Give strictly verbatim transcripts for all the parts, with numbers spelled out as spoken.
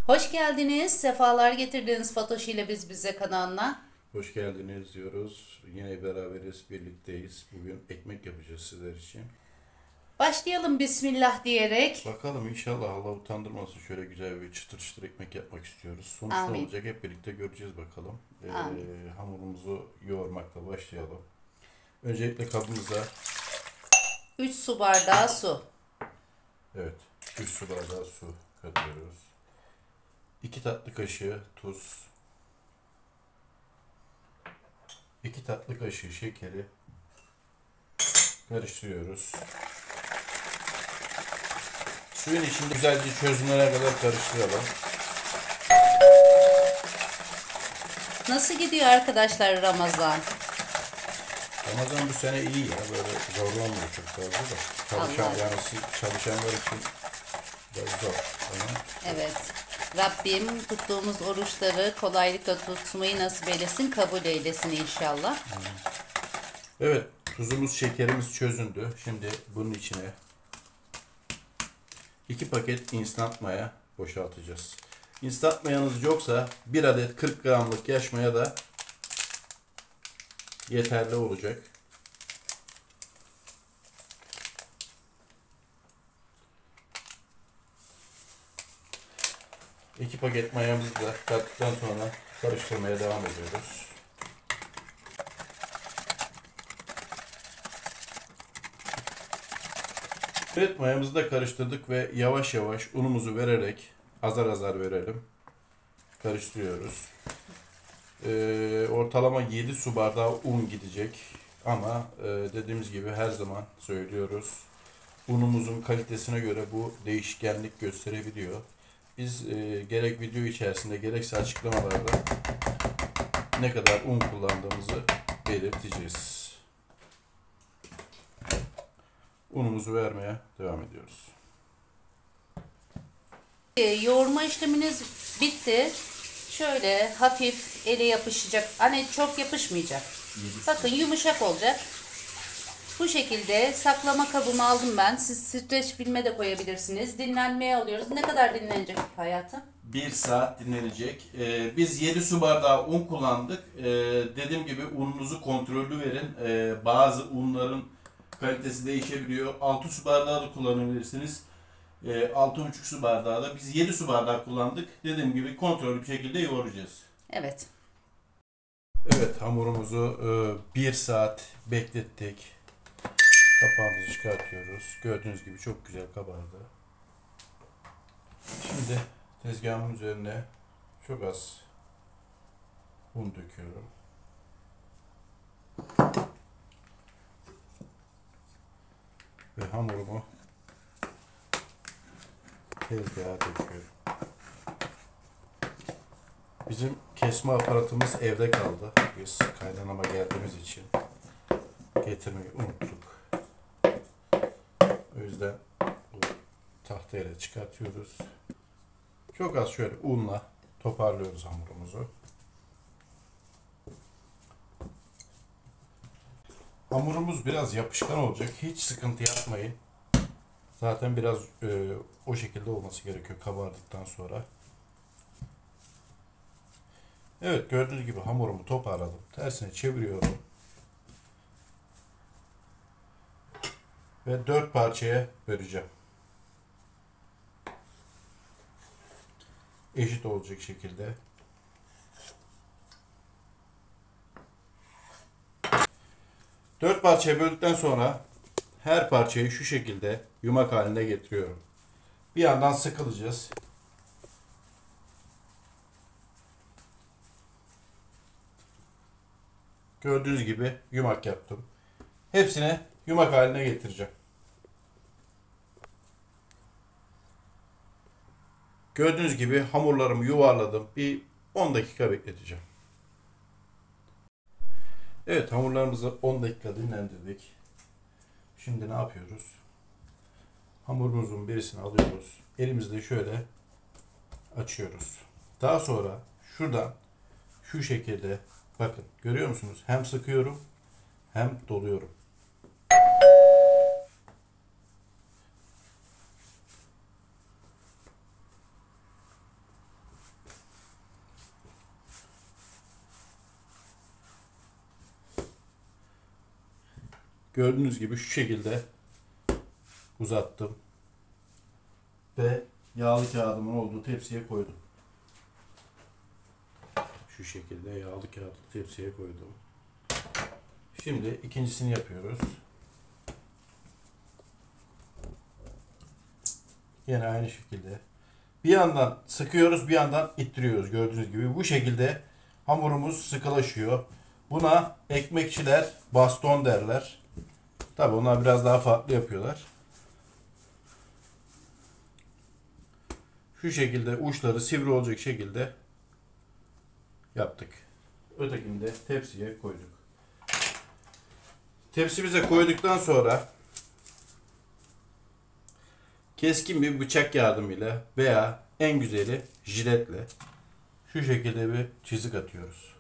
Hoş geldiniz, sefalar getirdiniz Fatoş ile Biz Bize kanalına. Hoş geldiniz diyoruz. Yine beraberiz, birlikteyiz. Bugün ekmek yapacağız sizler için. Başlayalım Bismillah diyerek. Bakalım inşallah Allah utandırmasın. Şöyle güzel bir çıtır çıtır ekmek yapmak istiyoruz. Sonuç ne Amin. olacak hep birlikte göreceğiz bakalım. Ee, Amin. hamurumuzu yoğurmakla başlayalım. Öncelikle kabımıza üç su bardağı su. evet üç su bardağı su katıyoruz. iki tatlı kaşığı tuz. iki tatlı kaşığı şekeri karıştırıyoruz. Suyun içinde güzelce çözünene kadar karıştıralım. Nasıl gidiyor arkadaşlar Ramazan? Ramazan bu sene iyi ya, böyle zorlanmıyor çok fazla da. Çalışan Allah. yani siz- çalışanlar için biraz zor. Ama Evet. Rabbim tuttuğumuz oruçları kolaylıkla tutmayı nasip eylesin, kabul eylesin inşallah. evet, tuzumuz, şekerimiz çözündü. Şimdi bunun içine iki paket instant maya boşaltacağız. Instant mayanız yoksa bir adet kırk gramlık yaş maya da yeterli olacak. iki paket mayamızı da kattıktan sonra karıştırmaya devam ediyoruz. Evet, mayamızı da karıştırdık ve yavaş yavaş unumuzu vererek azar azar verelim. Karıştırıyoruz. Ee, ortalama yedi su bardağı un gidecek. Ama e, dediğimiz gibi her zaman söylüyoruz. Unumuzun kalitesine göre bu değişkenlik gösterebiliyor. Biz e, gerek video içerisinde gerekse açıklamalarda ne kadar un kullandığımızı belirteceğiz. Unumuzu vermeye devam ediyoruz. Ee, yoğurma işleminiz bitti. Şöyle hafif ele yapışacak. Hani çok yapışmayacak. Bakın yumuşak olacak. Bu şekilde saklama kabımı aldım ben. Siz streç filme de koyabilirsiniz. Dinlenmeye alıyoruz. Ne kadar dinlenecek hayatım? bir saat dinlenecek. Ee, biz yedi su bardağı un kullandık. Ee, dediğim gibi ununuzu kontrollü verin. Ee, bazı unların kalitesi değişebiliyor. altı su bardağı da kullanabilirsiniz. Ee, altı buçuk su bardağı da. Biz yedi su bardağı kullandık. Dediğim gibi kontrollü bir şekilde yoğuracağız. Evet. Evet, hamurumuzu bir saat beklettik. Kapağımızı çıkartıyoruz. Gördüğünüz gibi çok güzel kabardı. Şimdi tezgahımın üzerine çok az un döküyorum. Ve hamurumu tezgaha döküyorum. Bizim kesme aparatımız evde kaldı. Biz kaynanama geldiğimiz için getirmeyi unuttuk. O yüzden bu tahtayla çıkartıyoruz. Çok az şöyle unla toparlıyoruz hamurumuzu. Hamurumuz biraz yapışkan olacak. Hiç sıkıntı yapmayın. Zaten biraz e, o şekilde olması gerekiyor kabardıktan sonra. Evet, gördüğünüz gibi hamurumu toparladım. Tersine çeviriyorum. Ve dört parçaya böleceğim. Eşit olacak şekilde. Dört parçaya böldükten sonra her parçayı şu şekilde yumak haline getiriyorum. Bir yandan sıkılacağız. Gördüğünüz gibi yumak yaptım. Hepsini yumak haline getireceğim. Gördüğünüz gibi hamurlarımı yuvarladım. Bir on dakika bekleteceğim. Evet, hamurlarımızı on dakika dinlendirdik. Şimdi ne yapıyoruz? Hamurumuzun birisini alıyoruz. Elimizle şöyle açıyoruz. Daha sonra şuradan şu şekilde bakın, görüyor musunuz? Hem sıkıyorum hem doluyorum. Gördüğünüz gibi şu şekilde uzattım. Ve yağlı kağıdımın olduğu tepsiye koydum. Şu şekilde yağlı kağıtlı tepsiye koydum. Şimdi ikincisini yapıyoruz. Yine aynı şekilde. Bir yandan sıkıyoruz, bir yandan ittiriyoruz. Gördüğünüz gibi bu şekilde hamurumuz sıkılaşıyor. Buna ekmekçiler baston derler. Tabi onlar biraz daha farklı yapıyorlar. Şu şekilde uçları sivri olacak şekilde yaptık. Ötekini de tepsiye koyduk. Tepsimize koyduktan sonra keskin bir bıçak yardımıyla veya en güzeli jiletle şu şekilde bir çizik atıyoruz.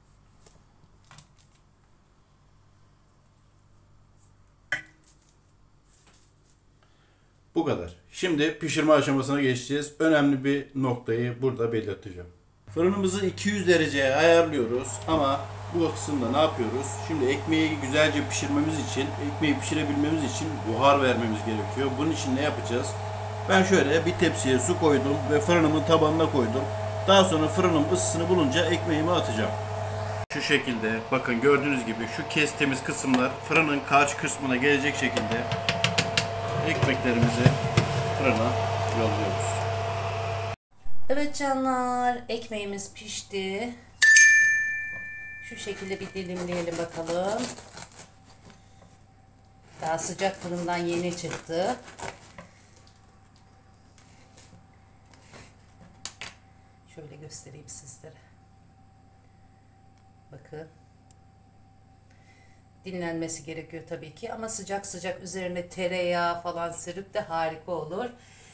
Bu kadar. Şimdi pişirme aşamasına geçeceğiz. Önemli bir noktayı burada belirteceğim. Fırınımızı iki yüz dereceye ayarlıyoruz ama bu kısımda ne yapıyoruz? Şimdi ekmeği güzelce pişirmemiz için, ekmeği pişirebilmemiz için buhar vermemiz gerekiyor. Bunun için ne yapacağız? Ben şöyle bir tepsiye su koydum ve fırınımın tabanına koydum. Daha sonra fırınım ısısını bulunca ekmeğimi atacağım. Şu şekilde bakın gördüğünüz gibi şu kestiğimiz kısımlar fırının karşı kısmına gelecek şekilde ekmeklerimizi fırına yolluyoruz. Evet canlar, ekmeğimiz pişti. Şu şekilde bir dilimleyelim bakalım. Daha sıcak fırından yeni çıktı. Şöyle göstereyim sizlere. Bakın. Dinlenmesi gerekiyor tabii ki ama sıcak sıcak üzerine tereyağı falan sürüp de harika olur.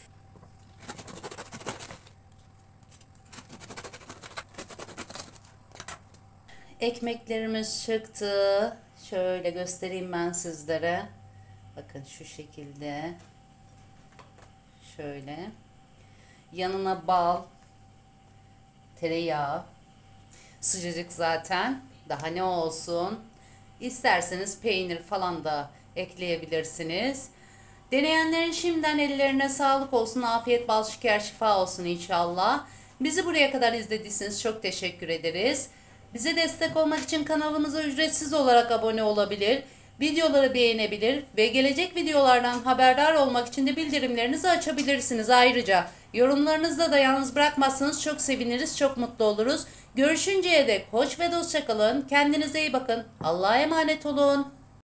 Ekmeklerimiz çıktı. Şöyle göstereyim ben sizlere. Bakın şu şekilde. Şöyle. Yanına bal, tereyağı. Sıcacık zaten. Daha ne olsun. İsterseniz peynir falan da ekleyebilirsiniz. Deneyenlerin şimdiden ellerine sağlık olsun. Afiyet, bal, şeker, şifa olsun inşallah. Bizi buraya kadar izlediyseniz çok teşekkür ederiz. Bize destek olmak için kanalımıza ücretsiz olarak abone olabilir, videoları beğenebilir ve gelecek videolardan haberdar olmak için de bildirimlerinizi açabilirsiniz. Ayrıca yorumlarınızda da yalnız bırakmazsanız çok seviniriz, çok mutlu oluruz. Görüşünceye dek hoş ve dostça kalın. Kendinize iyi bakın. Allah'a emanet olun.